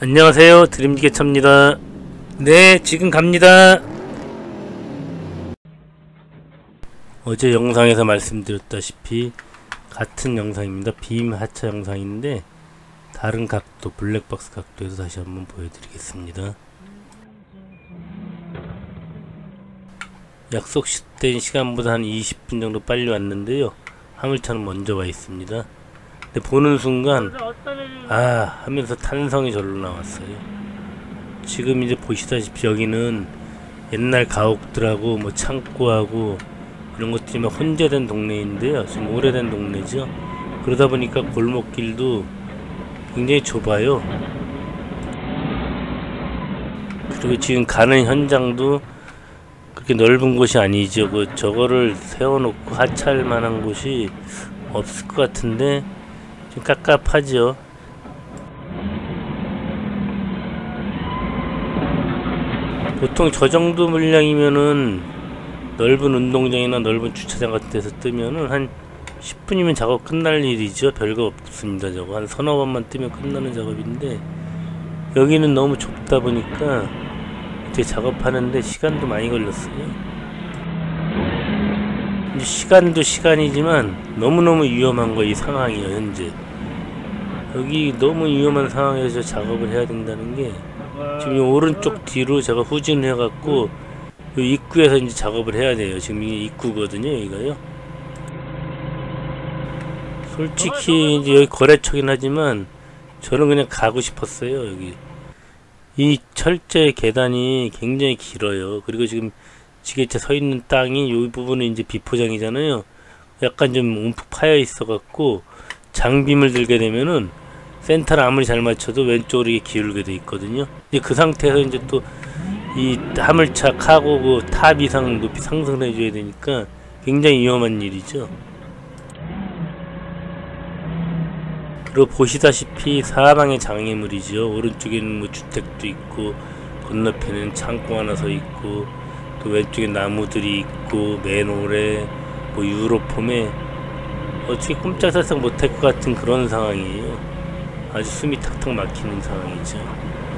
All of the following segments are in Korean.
안녕하세요, 드림지게차입니다. 네, 지금 갑니다. 어제 영상에서 말씀드렸다시피 같은 영상입니다. 빔 하차 영상인데 다른 각도, 블랙박스 각도에서 다시 한번 보여드리겠습니다. 약속된 시간보다 한 20분 정도 빨리 왔는데요, 화물차는 먼저 와 있습니다. 근데 보는 순간 하면서 탄성이 절로 나왔어요. 지금 이제 보시다시피 여기는 옛날 가옥들하고 뭐 창고하고 이런 것들이 막 혼재된 동네인데요, 지금 오래된 동네죠. 그러다 보니까 골목길도 굉장히 좁아요. 그리고 지금 가는 현장도 그렇게 넓은 곳이 아니죠. 저거를 세워놓고 하차할 만한 곳이 없을 것 같은데 좀 깝깝하죠. 보통 저 정도 물량이면은 넓은 운동장이나 넓은 주차장 같은 데서 뜨면은 한 10분이면 작업 끝날 일이죠. 별거 없습니다. 저거 한 서너 번만 뜨면 끝나는 작업인데 여기는 너무 좁다 보니까 이제 작업하는데 시간도 많이 걸렸어요. 이제 시간도 시간이지만 너무너무 위험한 거, 이 상황이에요. 현재 여기 너무 위험한 상황에서 작업을 해야 된다는 게, 지금 이 오른쪽 뒤로 제가 후진을 해갖고 이 입구에서 이제 작업을 해야 돼요. 지금 이게 입구거든요, 여기가요. 솔직히 이제 여기 거래처긴 하지만 저는 그냥 가고 싶었어요. 여기 이 철제 계단이 굉장히 길어요. 그리고 지금 지게차 서 있는 땅이 이 부분은 이제 비포장이잖아요. 약간 좀 움푹 파여 있어 갖고 장빔을 들게 되면은 센터를 아무리 잘 맞춰도 왼쪽으로 이게 기울게 돼 있거든요. 이제 그 상태에서 이제 또 이 화물차 카고 그 탑 이상 높이 상승을 해줘야 되니까 굉장히 위험한 일이죠. 그리고 보시다시피 사방에 장애물이죠. 오른쪽에는 뭐 주택도 있고 건너편에는 창고 하나 서 있고 또 왼쪽에 나무들이 있고 맨홀에 뭐 유로폼에 어떻게 꼼짝달싹 못할 것 같은 그런 상황이에요. 아주 숨이 탁탁 막히는 상황이죠.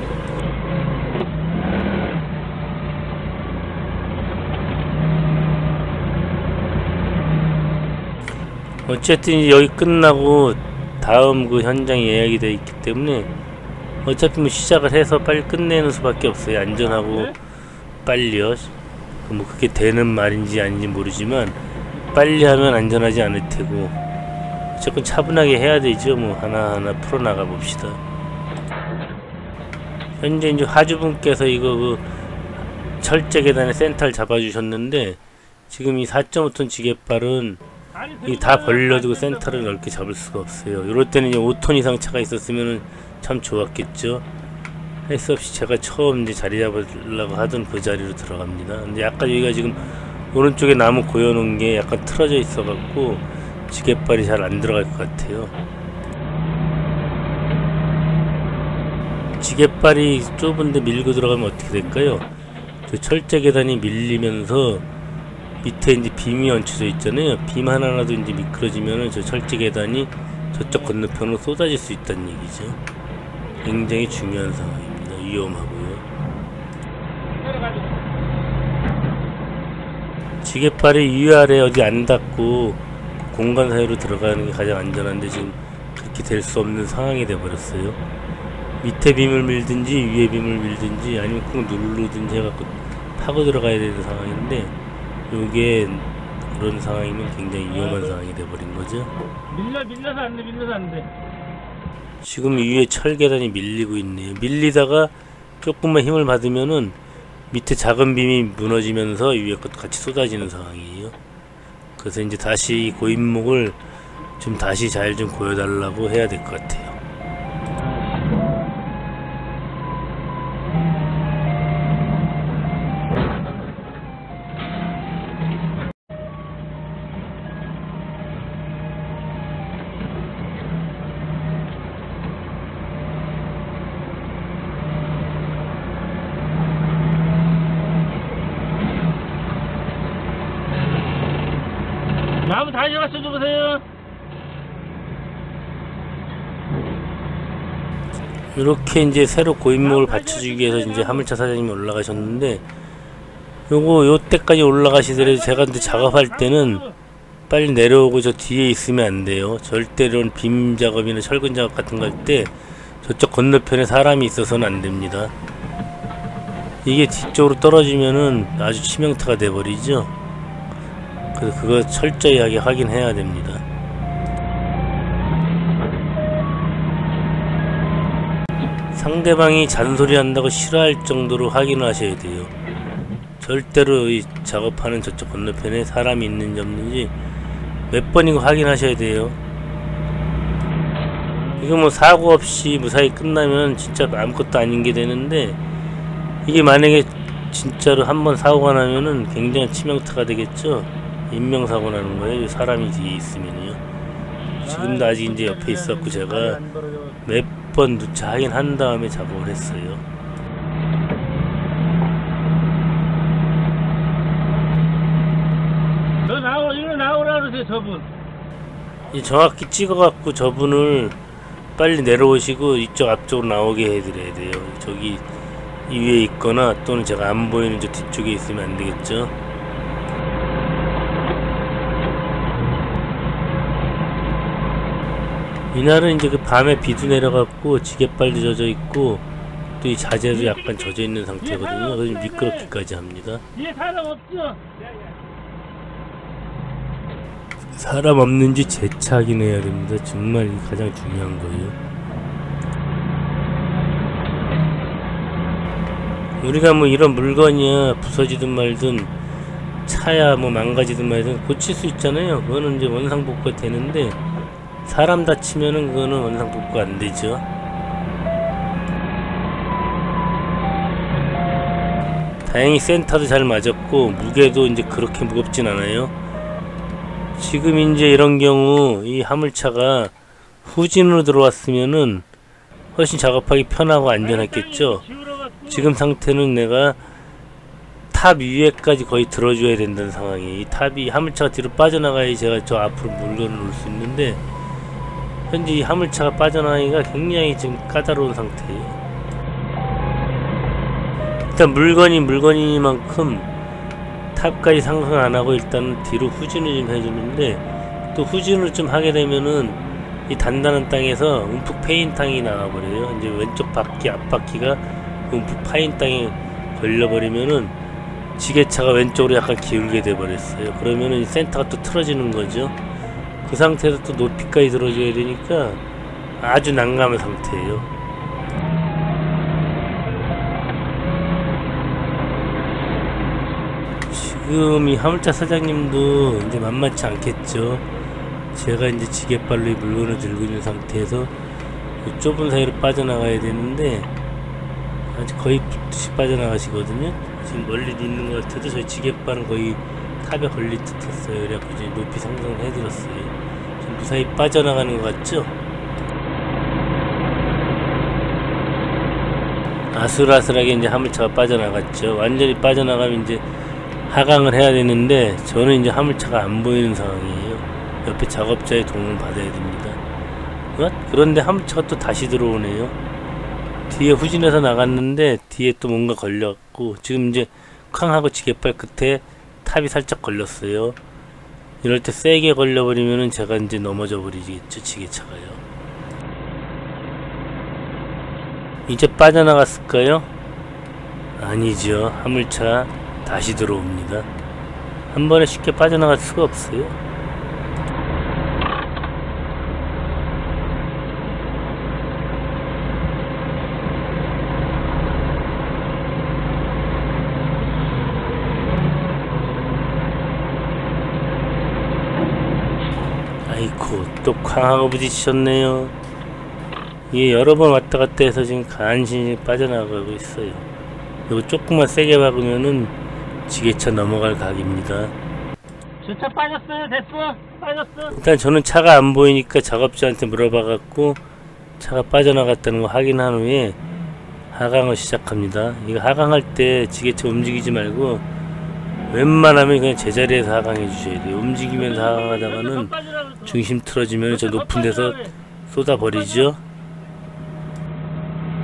어쨌든 여기 끝나고 다음 그 현장이 예약이 되어 있기 때문에 어차피 뭐 시작을 해서 빨리 끝내는 수밖에 없어요. 안전하고 빨리요. 뭐 그게 되는 말인지 아닌지 모르지만 빨리 하면 안전하지 않을 테고 무조건 차분하게 해야 되죠. 뭐 하나하나 풀어나가 봅시다. 현재 이제 화주분께서 이거 그 철제 계단에 센터를 잡아주셨는데, 지금 이 4.5톤 지게발은 이 다 벌려두고 센터를 넓게 잡을 수가 없어요. 이럴 때는 이제 5톤 이상 차가 있었으면 참 좋았겠죠. 할 수 없이 제가 처음 이제 자리 잡으려고 하던 그 자리로 들어갑니다. 근데 약간 여기가 지금 오른쪽에 나무 고여놓은 게 약간 틀어져 있어갖고 지게발이 잘 안 들어갈 것 같아요. 지게발이 좁은데 밀고 들어가면 어떻게 될까요? 저 철제 계단이 밀리면서 밑에 이제 빔이 얹혀져 있잖아요. 빔 하나라도 이제 미끄러지면은 저 철제 계단이 저쪽 건너편으로 쏟아질 수 있다는 얘기죠. 굉장히 중요한 상황입니다. 위험하고요. 지게발이 위아래 어디 안 닿고 공간 사이로 들어가는 게 가장 안전한데 지금 그렇게 될 수 없는 상황이 돼버렸어요. 밑에 빔을 밀든지 위에 빔을 밀든지 아니면 꾹 누르든지 해갖고 파고 들어가야 되는 상황인데, 요게 그런 상황이면 굉장히 위험한 상황이 돼버린 거죠. 밀려서 안 돼, 밀려서 안 돼. 지금 위에 철 계단이 밀리고 있네요. 밀리다가 조금만 힘을 받으면은 밑에 작은 빔이 무너지면서 위에 것도 같이 쏟아지는 상황이에요. 그래서 이제 다시 고인목을 좀 다시 잘 좀 고여달라고 해야 될 것 같아요. 나무 다시 맞춰줘보세요. 이렇게 이제 새로 고인목을 받쳐주기 위해서 이제 화물차 사장님이 올라가셨는데, 요 때까지 올라가시더라도 제가 근데 작업할 때는 빨리 내려오고 저 뒤에 있으면 안 돼요. 절대로 빔 작업이나 철근 작업 같은 거 할 때 저쪽 건너편에 사람이 있어서는 안 됩니다. 이게 뒤쪽으로 떨어지면은 아주 치명타가 돼버리죠. 그래서 그거 철저히 하게 확인해야 됩니다. 상대방이 잔소리 한다고 싫어할 정도로 확인을 하셔야 돼요. 절대로 이 작업하는 저쪽 건너편에 사람이 있는지 없는지 몇 번이고 확인하셔야 돼요. 이거 뭐 사고 없이 무사히 끝나면 진짜 아무것도 아닌 게 되는데, 이게 만약에 진짜로 한번 사고가 나면은 굉장히 치명타가 되겠죠. 인명사고 나는 거예요. 사람이 뒤에 있으면요. 지금도 아직 이제 옆에 있었고 제가 몇 번 누차 확인한 다음에 작업을 했어요. 이거 나오라 그러세요, 저분. 정확히 찍어갖고 저분을 빨리 내려오시고 이쪽 앞쪽으로 나오게 해드려야 돼요. 저기 이 위에 있거나 또는 제가 안 보이는 저 뒤쪽에 있으면 안 되겠죠. 이날은 이제 그 밤에 비도 내려갖고 지게빨도 젖어 있고 또 이 자재도 약간 젖어 있는 상태거든요. 그래서 미끄럽기까지 합니다. 뒤에 사람 없죠? 사람 없는지 재차 확인해야 됩니다. 정말 가장 중요한 거예요. 우리가 뭐 이런 물건이야 부서지든 말든 차야 뭐 망가지든 말든 고칠 수 있잖아요. 그거는 이제 원상복구가 되는데, 사람 다치면은 그거는 원상복구가 안 되죠. 다행히 센터도 잘 맞았고 무게도 이제 그렇게 무겁진 않아요. 지금 이제 이런 경우 이 화물차가 후진으로 들어왔으면은 훨씬 작업하기 편하고 안전했겠죠. 지금 상태는 내가 탑 위에까지 거의 들어줘야 된다는 상황이에요. 이 탑이 화물차가 뒤로 빠져나가야 제가 저 앞으로 물건을 놓을 수 있는데, 현재 이 화물차가 빠져나가기가 굉장히 지금 까다로운 상태예요. 일단 물건이니만큼 탑까지 상승 안하고 일단 뒤로 후진을 좀 해주는데, 또 후진을 좀 하게 되면은 이 단단한 땅에서 움푹 패인 땅이 나와버려요. 이제 왼쪽 바퀴 앞바퀴가 움푹 파인 땅에 걸려버리면은 지게차가 왼쪽으로 약간 기울게 돼버렸어요. 그러면은 이 센터가 또 틀어지는 거죠. 그 상태에서 또 높이까지 들어줘야 되니까 아주 난감한 상태예요. 지금 이 화물차 사장님도 이제 만만치 않겠죠. 제가 이제 지게발로 이 물건을 들고 있는 상태에서 그 좁은 사이로 빠져나가야 되는데 아직 거의 붙듯이 빠져나가시거든요. 지금 멀리 있는 것 같아도 저희 지게발은 거의 탑에 걸릴 듯 했어요. 그래갖고 이제 높이 상승을 해드렸어요. 지금 무사히 빠져나가는 것 같죠? 아슬아슬하게 이제 화물차가 빠져나갔죠. 완전히 빠져나가면 이제 하강을 해야 되는데, 저는 이제 화물차가 안 보이는 상황이에요. 옆에 작업자의 도움을 받아야 됩니다. 그런데 화물차가 또 다시 들어오네요. 뒤에 후진해서 나갔는데 뒤에 또 뭔가 걸렸고, 지금 이제 쾅 하고 지게발 끝에 탑이 살짝 걸렸어요. 이럴 때 세게 걸려버리면은 제가 이제 넘어져 버리겠죠, 지게차가요. 이제 빠져나갔을까요? 아니죠. 화물차 다시 들어옵니다. 한 번에 쉽게 빠져나갈 수가 없어요. 아이고, 또 쾅하고 부딪히셨네요. 이게 여러 번 왔다 갔다 해서 지금 간신히 빠져나가고 있어요. 이거 조금만 세게 박으면은 지게차 넘어갈 각입니다. 주차 빠졌어요? 됐어? 빠졌어? 일단 저는 차가 안 보이니까 작업자한테 물어봐갖고 차가 빠져나갔다는 거 확인한 후에 하강을 시작합니다. 이거 하강할 때 지게차 움직이지 말고 웬만하면 그냥 제자리에서 하강해 주셔야 돼요. 움직이면서 하강하다가는 중심 틀어지면 저 높은 데서 쏟아 버리죠.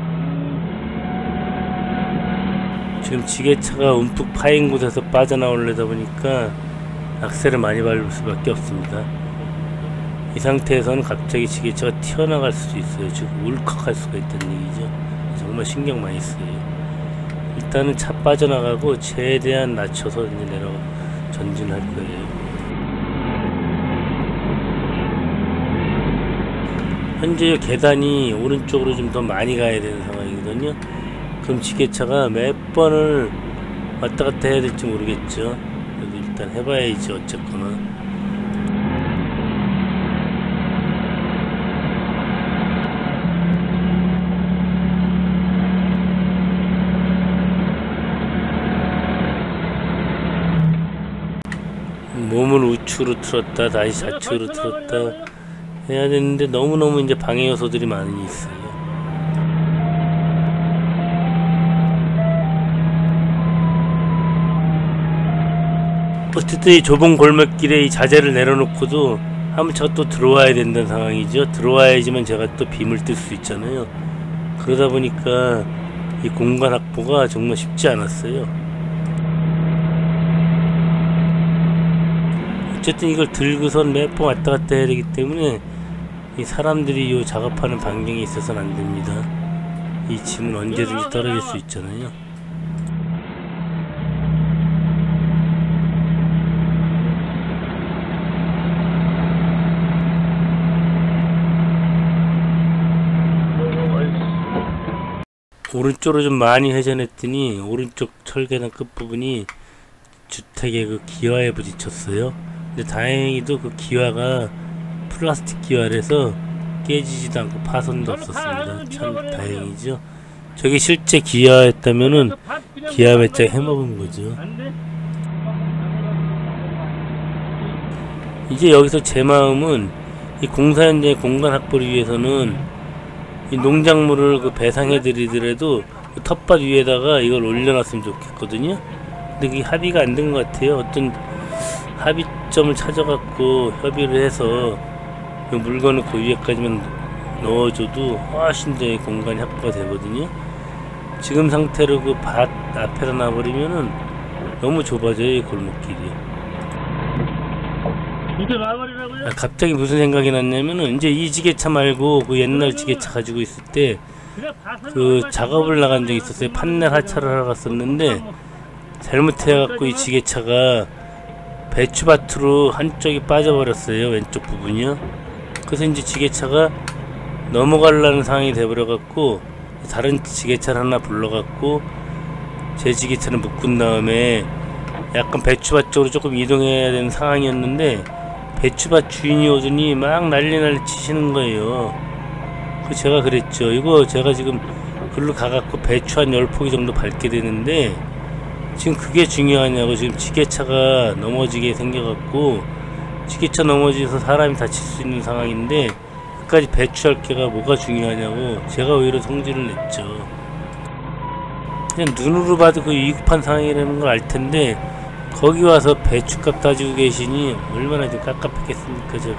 지금 지게차가 움푹 파인 곳에서 빠져나오려다 보니까 악셀을 많이 밟을 수밖에 없습니다. 이 상태에서는 갑자기 지게차가 튀어나갈 수도 있어요. 즉 울컥할 수가 있다는 얘기죠. 정말 신경 많이 써요. 일단은 차 빠져나가고 최대한 낮춰서 이제 전진할 거예요. 현재 계단이 오른쪽으로 좀 더 많이 가야 되는 상황이거든요. 그럼 지게차가 몇 번을 왔다 갔다 해야 될지 모르겠죠. 그래도 일단 해봐야지 어쨌거나. 몸을 우측으로 틀었다 다시 좌측으로 틀었다 해야 되는데 너무너무 이제 방해 요소들이 많이 있어요. 어쨌든 이 좁은 골목길에 이 자재를 내려놓고도 화물차가 또 들어와야 된다는 상황이죠. 들어와야지만 제가 또 빔을 뜰 수 있잖아요. 그러다 보니까 이 공간 확보가 정말 쉽지 않았어요. 어쨌든 이걸 들고선 몇 번 왔다 갔다 해야 되기 때문에 이 사람들이 요 작업하는 반경에 있어서는 안 됩니다. 이 짐은 언제든지 떨어질 수 있잖아요. 오른쪽으로 좀 많이 회전했더니 오른쪽 철계단 끝부분이 주택의 그 기와에 부딪혔어요. 근데 다행히도 그 기와가 플라스틱 기와라서 깨지지도 않고 파손도 없었습니다. 참 다행이죠. 저게 실제 기와였다면은 기와 매짝 해먹은 거죠. 이제 여기서 제 마음은 이 공사 현장의 공간 확보를 위해서는 이 농작물을 그 배상해 드리더라도 그 텃밭 위에다가 이걸 올려놨으면 좋겠거든요. 근데 그게 합의가 안 된 것 같아요. 어떤 합의점을 찾아갖고 협의를 해서 그 물건을 그 위에까지만 넣어줘도 훨씬 더 공간이 확보가 되거든요. 지금 상태로 그 밭 앞에다 놔버리면은 너무 좁아져요, 이 골목길이. 이게 마무리라고요? 갑자기 무슨 생각이 났냐면은 이제 이 지게차 말고 그 옛날 지게차 가지고 있을 때 그 작업을 나간 적이 있었어요. 판넬 하차를 하러 갔었는데 잘못해갖고 이 지게차가 배추밭으로 한쪽이 빠져버렸어요. 왼쪽 부분이요. 그래서 이제 지게차가 넘어가려는 상황이 돼버려갖고 다른 지게차를 하나 불러갖고 제 지게차는 묶은 다음에 약간 배추밭 쪽으로 조금 이동해야 되는 상황이었는데 배추밭 주인이 오더니 막 난리 치시는 거예요. 그 제가 그랬죠. 이거 제가 지금 글로 가갖고 배추 한 10포기 정도 밟게 되는데 지금 그게 중요하냐고. 지금 지게차가 넘어지게 생겨갖고 지게차 넘어져서 사람이 다칠 수 있는 상황인데 끝까지 배추할 게가 뭐가 중요하냐고 제가 오히려 성질을 냈죠. 그냥 눈으로 봐도 그 위급한 상황이라는 걸 알텐데 거기 와서 배추값 따지고 계시니 얼마나 좀 깝깝했겠습니까 제가.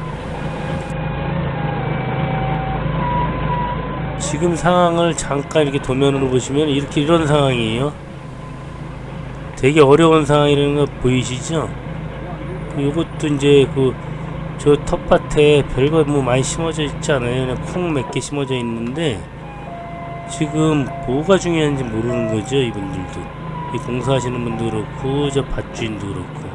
지금 상황을 잠깐 이렇게 도면으로 보시면 이렇게 이런 상황이에요. 되게 어려운 상황이라는 거 보이시죠? 요것도 이제 저 텃밭에 별거 뭐 많이 심어져 있지 않아요. 그냥 콩 몇 개 심어져 있는데 지금 뭐가 중요한지 모르는 거죠. 이분들도, 이 공사하시는 분도 그렇고 저 밭주인도 그렇고.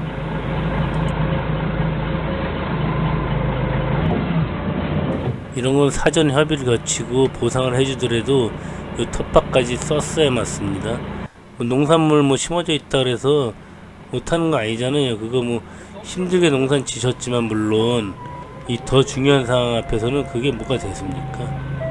이런 건 사전 협의를 거치고 보상을 해주더라도 이 텃밭까지 썼어야 맞습니다. 뭐 농산물 뭐 심어져 있다 그래서 못하는 거 아니잖아요. 그거 뭐 힘들게 농산 지셨지만 물론 이 더 중요한 상황 앞에서는 그게 뭐가 됐습니까?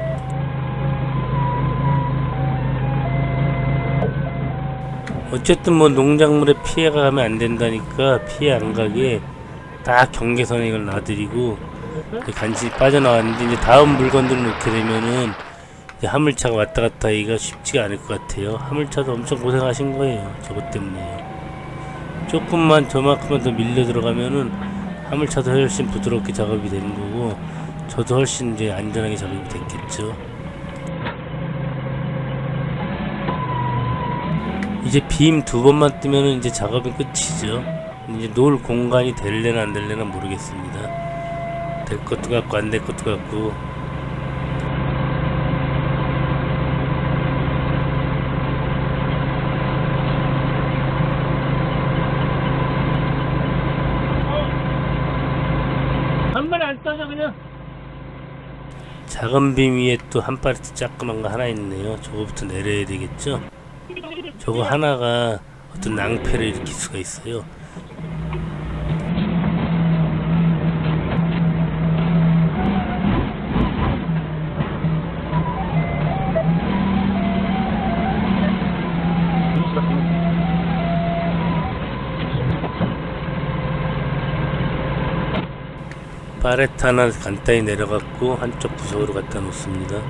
어쨌든 뭐 농작물에 피해가 가면 안 된다니까 피해 안 가게 딱 경계선에 이걸 놔드리고 간신히 빠져나왔는데 이제 다음 물건들을 놓게 되면은 이제 화물차가 왔다 갔다 하기가 쉽지가 않을 것 같아요. 화물차도 엄청 고생하신 거예요. 저것 때문에요. 조금만 저만큼만 더 밀려 들어가면은 화물차도 훨씬 부드럽게 작업이 되는 거고 저도 훨씬 이제 안전하게 작업이 됐겠죠. 이제 빔 2번만 뜨면은 이제 작업이 끝이죠. 이제 놓을 공간이 될래나 안 될래나 모르겠습니다. 될 것도 같고 안 될 것도 같고. 한 번에 안 떠져 그냥. 작은 빔 위에 또 한 파레트 자그만 거 하나 있네요. 저거부터 내려야 되겠죠. 저거 하나가 어떤 낭패를 일으킬 수가 있어요. 파레트 하나 간단히 내려갖고 한쪽 구석으로 갖다 놓습니다.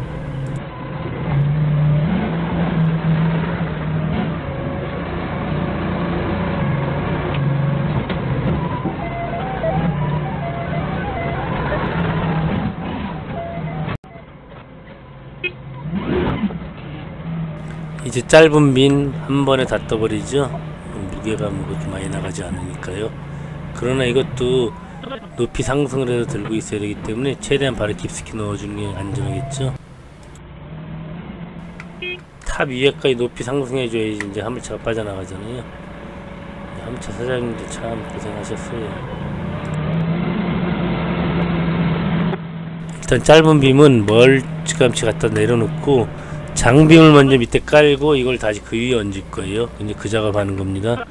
이제 짧은 빈 한 번에 다 떠버리죠. 무게가 뭐 그렇게 많이 나가지 않으니까요. 그러나 이것도 높이 상승을 해서 들고 있어야 되기 때문에 최대한 발에 깊숙이 넣어주는 게 안전하겠죠. 탑 위에까지 높이 상승해줘야지 이제 화물차가 빠져나가잖아요. 화물차 사장님도 참 고생하셨어요. 일단 짧은 빔은 멀찌감치 갖다 내려놓고 장빔을 먼저 밑에 깔고 이걸 다시 그 위에 얹을 거예요. 이제 그 작업하는 겁니다.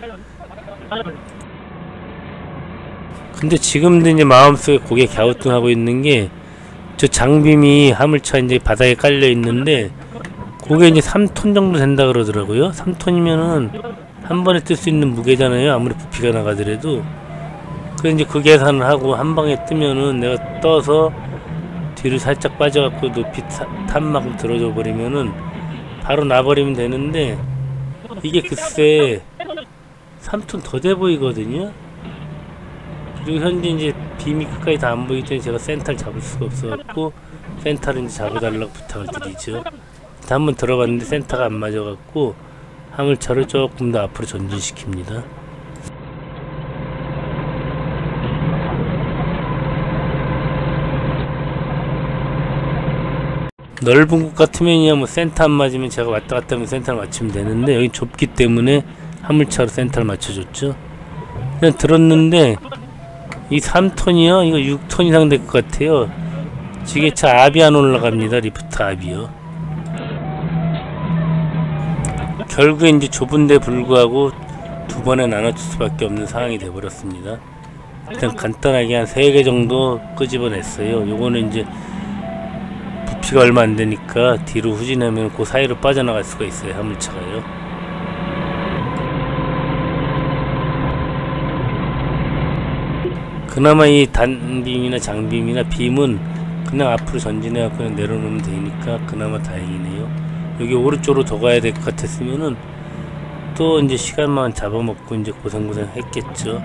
근데 지금도 이제 마음속에 고개 갸우뚱하고 있는 게 저 장빔이 화물차 이제 바닥에 깔려 있는데 그게 이제 3톤 정도 된다 그러더라고요. 3톤이면은 한 번에 뜰 수 있는 무게잖아요. 아무리 부피가 나가더라도. 그래서 이제 그 계산을 하고 한 방에 뜨면은 내가 떠서 뒤로 살짝 빠져갖고 높이 탑만큼 들어져 버리면은 바로 놔버리면 되는데 이게 글쎄 3톤 더 돼 보이거든요. 그리고 현재 이제 빔이 끝까지 다 안 보이기 때문에 제가 센터를 잡을 수가 없어갖고 센터를 이제 잡아달라고 부탁을 드리죠. 한번 들어봤는데 센터가 안 맞아갖고 화물차를 조금 더 앞으로 전진시킵니다. 넓은 곳 같으면요 뭐 센터 안 맞으면 제가 왔다 갔다 하면 센터를 맞추면 되는데 여기 좁기 때문에 화물차로 센터를 맞춰줬죠. 그냥 들었는데 이 3톤이요 이거 6톤 이상 될 것 같아요. 지게차 압이 안 올라갑니다. 리프트 압이요. 결국에 이제 좁은데 불구하고 두 번에 나눠줄 수밖에 없는 상황이 되어버렸습니다. 일단 간단하게 한 3개 정도 끄집어냈어요. 요거는 이제 부피가 얼마 안 되니까 뒤로 후진하면 그 사이로 빠져나갈 수가 있어요. 화물차가요. 그나마 이 단빔이나 장빔이나 빔은 그냥 앞으로 전진해갖고 그냥 내려놓으면 되니까 그나마 다행이네요. 여기 오른쪽으로 더 가야 될 것 같았으면은 또 이제 시간만 잡아먹고 이제 고생고생 했겠죠.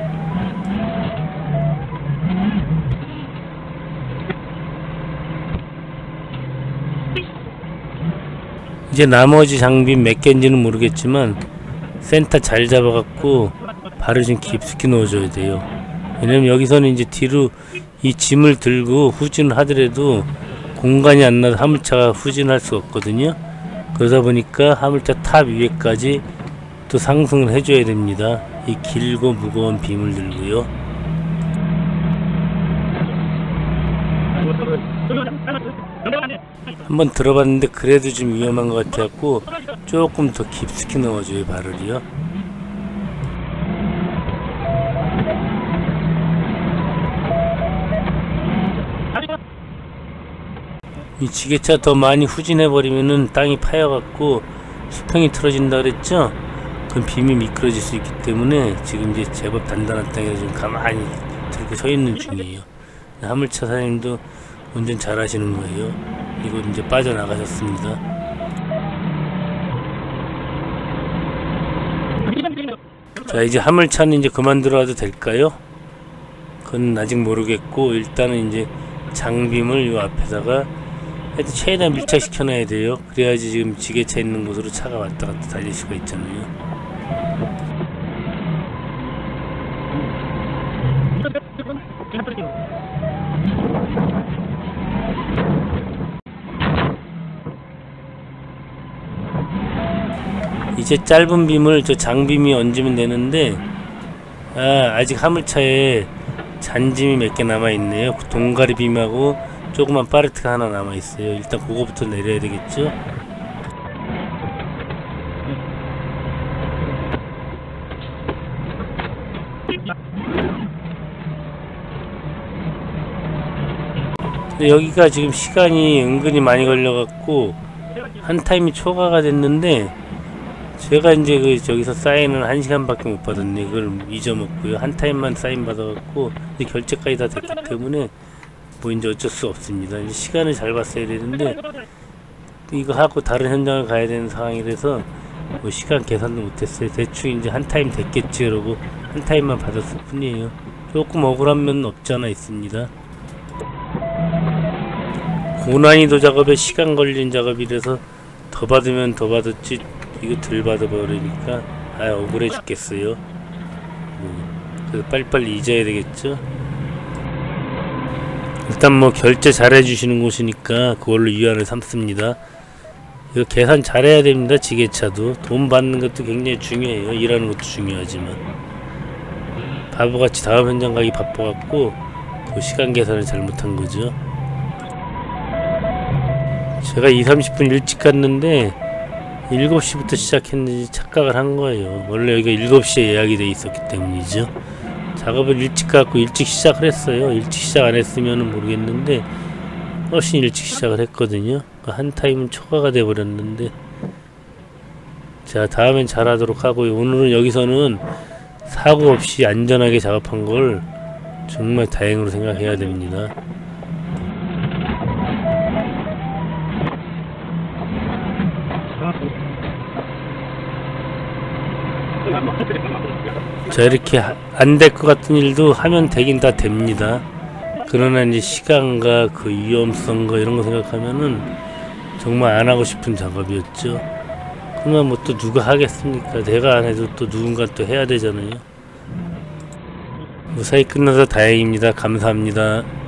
이제 나머지 장빔 몇 개인지는 모르겠지만 센터 잘 잡아갖고 발을 좀 깊숙이 넣어줘야 돼요. 왜냐면 여기서는 이제 뒤로 이 짐을 들고 후진을 하더라도 공간이 안 나서 화물차가 후진할 수 없거든요. 그러다 보니까 화물차 탑 위에까지 또 상승을 해줘야 됩니다. 이 길고 무거운 빔을 들고요. 한번 들어봤는데 그래도 좀 위험한 것 같아갖고 조금 더 깊숙이 넣어줘요. 발을요. 이 지게차 더 많이 후진해버리면은 땅이 파여갖고 수평이 틀어진다 그랬죠? 그럼 빔이 미끄러질 수 있기 때문에 지금 이제 제법 단단한 땅에 좀 가만히 들고 서 있는 중이에요. 화물차 사장님도 운전 잘 하시는 거예요. 이거 이제 빠져나가셨습니다. 자, 이제 화물차는 이제 그만 들어와도 될까요? 그건 아직 모르겠고 일단은 이제 장빔을 요 앞에다가 하여튼 최대한 밀착시켜 놔야 돼요. 그래야지 지금 지게차 있는 곳으로 차가 왔다 갔다 달릴 수가 있잖아요. 이제 짧은 빔을 저 장빔이 얹으면 되는데 아직 화물차에 잔짐이 몇 개 남아있네요. 동가리 빔하고 조그만 파레트가 하나 남아있어요. 일단 그거부터 내려야 되겠죠. 근데 여기가 지금 시간이 은근히 많이 걸려갖고 한 타임이 초과가 됐는데 제가 이제 저기서 사인을 1시간밖에 못 받았네. 그걸 잊어먹고요. 한 타임만 사인 받아갖고 이제 결제까지 다 됐기 때문에 뭐 이제 어쩔 수 없습니다. 이제 시간을 잘 봤어야 되는데 이거 하고 다른 현장을 가야 되는 상황이라서 뭐 시간 계산도 못했어요. 대충 이제 한 타임 됐겠지 그러고 한 타임만 받았을 뿐이에요. 조금 억울한 면은 없지 않아 있습니다. 고난이도 작업에 시간 걸린 작업이라서 더 받으면 더 받았지 이거 덜 받아버리니까 억울해 죽겠어요. 그래서 빨리빨리 잊어야 되겠죠. 일단 뭐 결제 잘 해주시는 곳이니까 그걸로 위안을 삼습니다. 이거 계산 잘해야 됩니다. 지게차도 돈 받는 것도 굉장히 중요해요. 일하는 것도 중요하지만 바보같이 다음 현장 가기 바빠갖고 그 시간 계산을 잘못한 거죠. 제가 20-30분 일찍 갔는데 7시부터 시작했는지 착각을 한 거예요. 원래 여기가 7시에 예약이 돼 있었기 때문이죠. 작업을 일찍 가고 일찍 시작을 했어요. 일찍 시작 안 했으면 모르겠는데 훨씬 일찍 시작을 했거든요. 한 타임은 초과가 돼 버렸는데 자, 다음엔 잘하도록 하고요. 오늘은 여기서는 사고 없이 안전하게 작업한 걸 정말 다행으로 생각해야 됩니다. 자, 이렇게 안 될 것 같은 일도 하면 되긴 다 됩니다. 그러나 이제 시간과 그 위험성과 이런 거 생각하면은 정말 안 하고 싶은 작업이었죠. 그러나 뭐 또 누가 하겠습니까? 내가 안 해도 또 누군가 또 해야 되잖아요. 무사히 끝나서 다행입니다. 감사합니다.